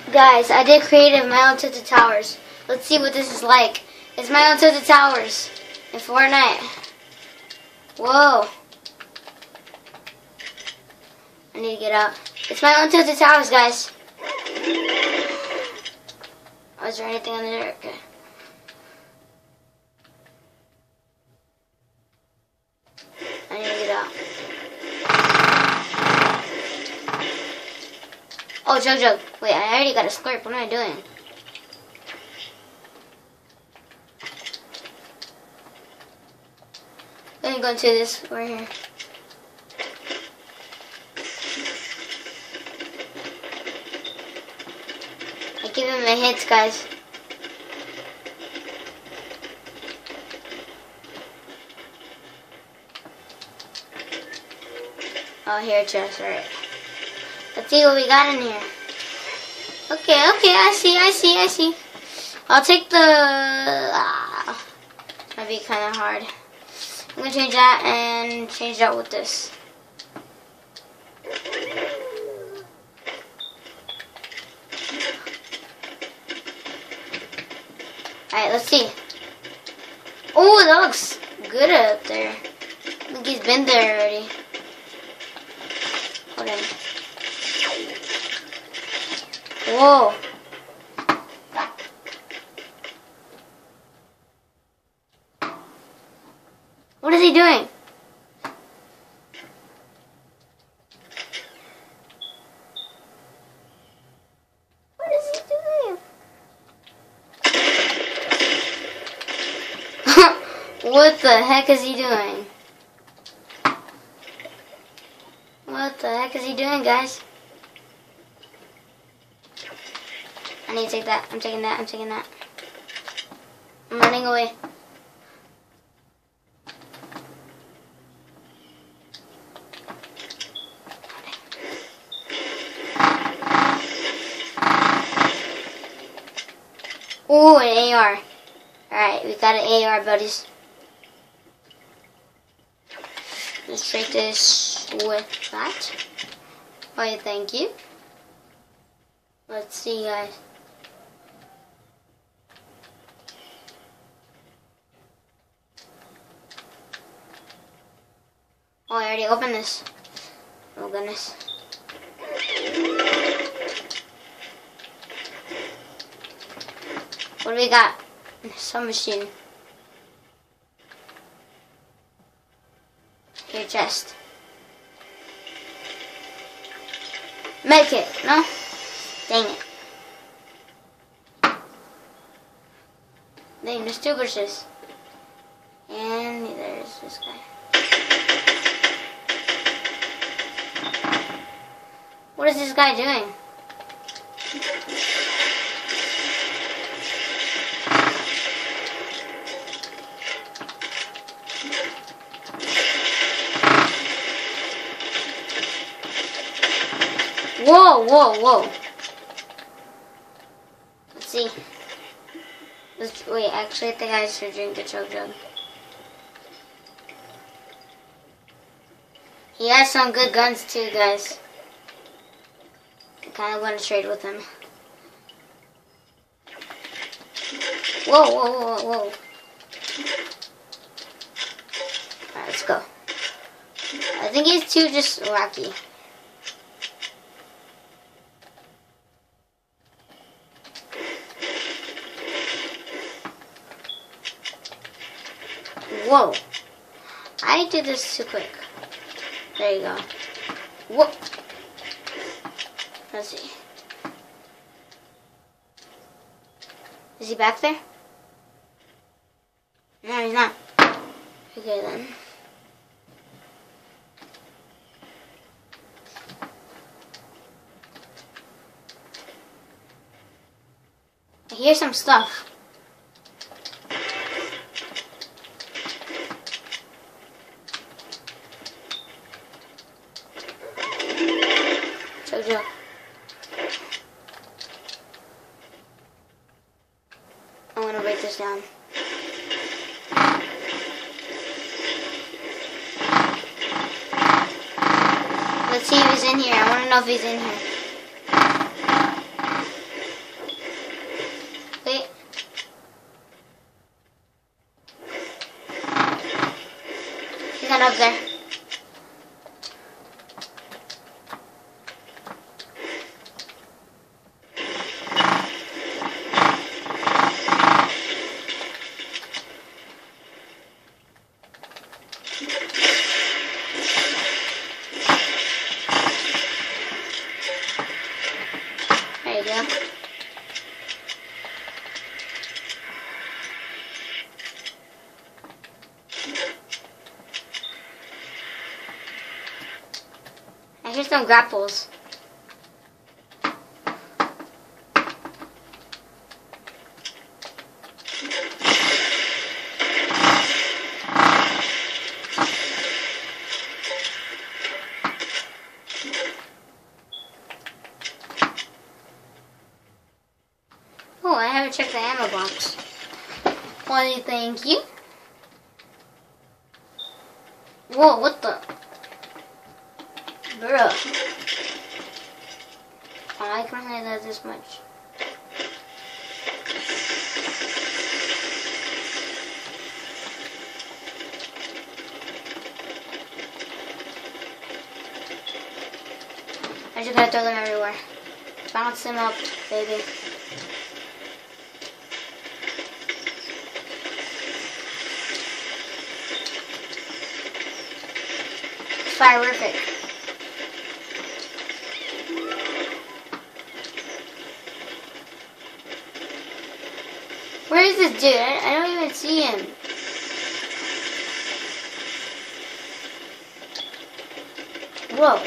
Guys, I did creative My Own Tilted Towers. Let's see what this is like. It's My Own Tilted Towers in Fortnite. Whoa. I need to get up. It's My Own Tilted Towers, guys. Oh, is there anything under there? Okay. I need to get out. Oh, Jug. Wait, I already got a slurp. What am I doing? Let me go into this right here. I give him my hits, guys. Oh, here, chest, alright. Let's see what we got in here. Okay, I see. I'll take the... might be kind of hard. I'm going to change that and change that with this. Alright, let's see. Oh, that looks good up there. I think he's been there already. Hold on. Whoa. What is he doing? What is he doing? What the heck is he doing? What the heck is he doing, guys? I need to take that. I'm taking that. I'm running away. Ooh, an AR. Alright, we got an AR, buddies. Let's trade this with that. Oh, yeah, thank you. Let's see, guys. Oh, I already opened this. Oh, goodness. What do we got? Submachine. Your chest. Medkit, no? Dang it. Dang, there's two bushes. And there's this guy. What is this guy doing? Whoa. Let's see. Wait, actually I think I should drink the Jug. He has some good guns too, guys. I kind of want to trade with him. Whoa. Alright, let's go. I think he's too just wacky. Whoa. I did this too quick. There you go. Whoop. Let's see. Is he back there? No, he's not. Okay, then. I hear some stuff. Jug. I'm gonna break this down. Let's see if he's in here. I want to know if he's in here. went up there. There you go. And here's some grapples. Oh, I haven't checked the ammo box. Why, thank you. Whoa, what the? Bruh. Oh, I can't handle that this much. I just gotta throw them everywhere. Bounce them up, baby. Fire-rific. Where is this dude? I don't even see him. Whoa.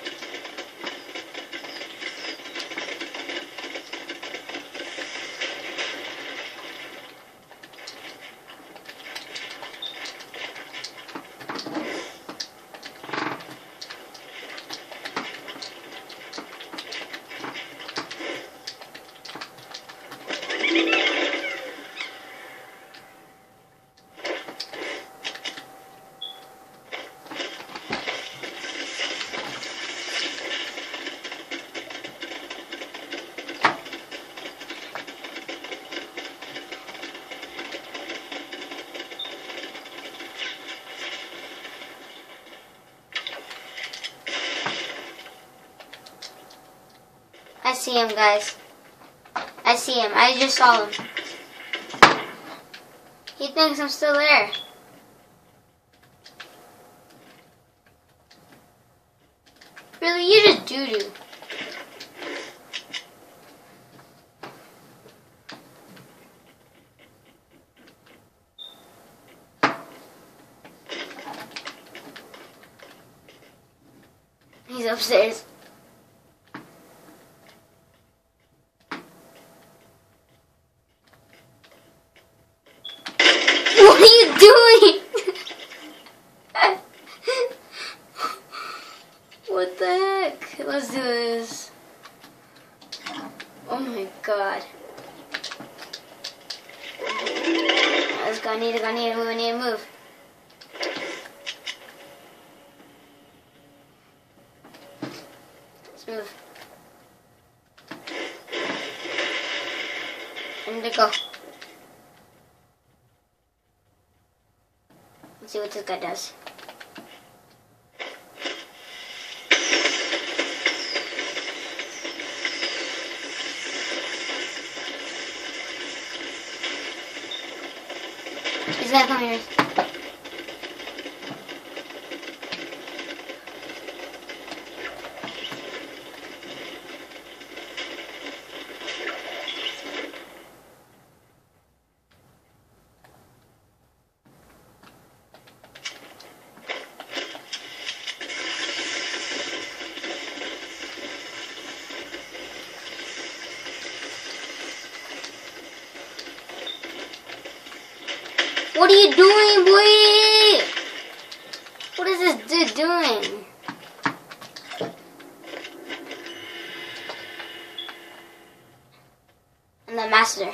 I see him, guys. I see him. I just saw him. He thinks I'm still there. Really, you just doo-doo. He's upstairs. What are you doing? What the heck? Let's do this. Oh my god. Let's go. I need to move. I need to move. Let's move. I need to go. Let's see what this guy does. He's gonna come here. What are you doing, boy? What is this dude doing? I'm the master.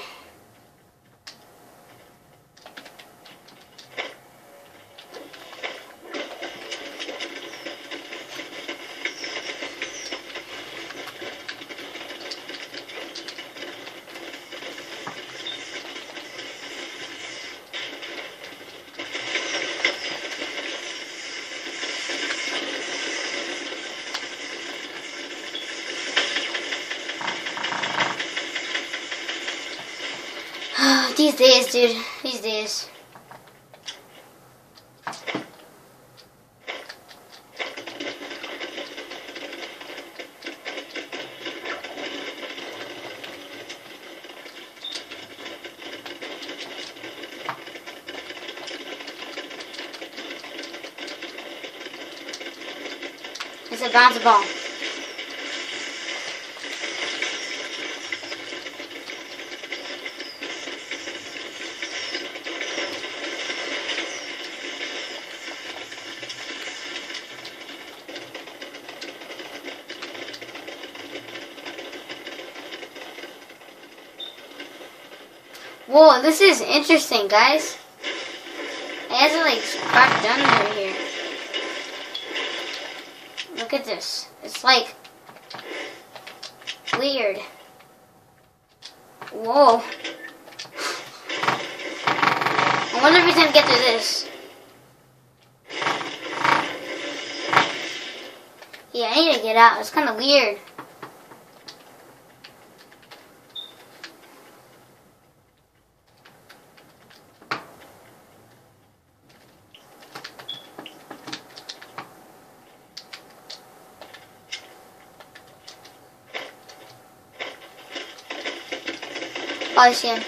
These days, dude. These days. It's a bounce ball. Whoa, this is interesting, guys. It has like cracked done over here. Look at this. It's like weird. Whoa. I wonder if he's gonna get through this. Yeah, I need to get out. It's kind of weird. Oh, I see him.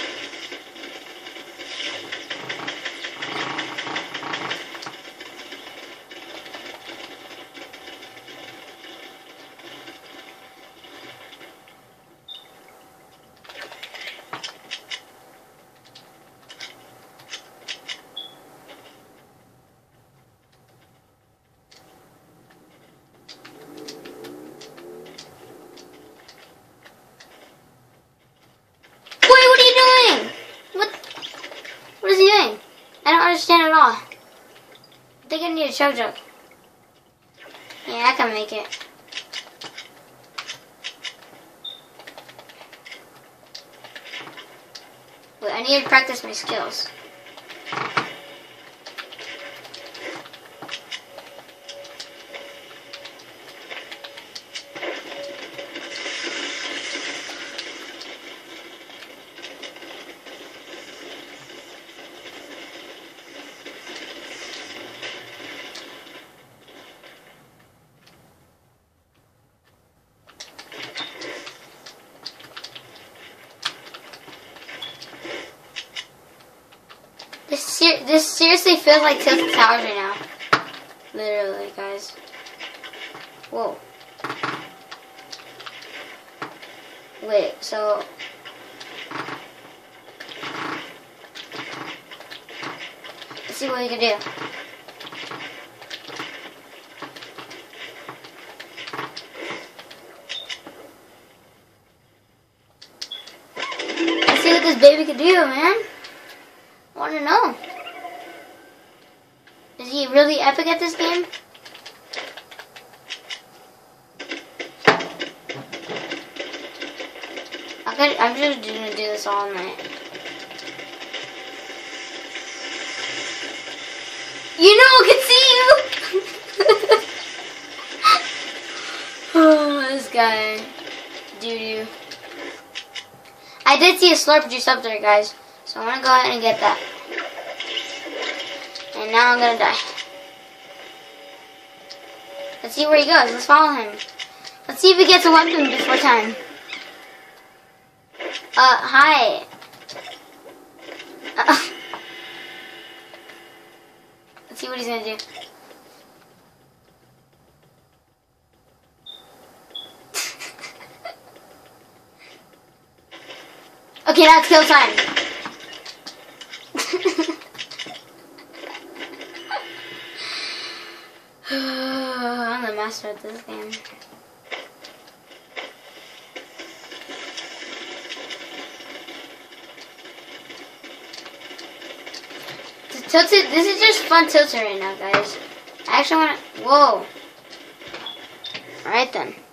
I don't understand at all. I think I need a choke jump. Yeah, I can make it. Wait, I need to practice my skills. This seriously feels like Tilted Towers right now. Literally, guys. Whoa. Wait, so... let's see what we can do. Let's see what this baby can do, man. I want to know. Is he really epic at this game? I'm just gonna do this all night. You know I can see you! Oh, this guy. Doo-doo. I did see a Slurp juice up there, guys. So I'm gonna go ahead and get that. And now I'm gonna die. Let's see where he goes. Let's follow him. Let's see if he gets a weapon before time. Hi. Let's see what he's gonna do. Okay, now it's kill time. I'm the master at this game. Tilted, this is just fun tilted right now, guys. I actually want to, whoa. Alright then.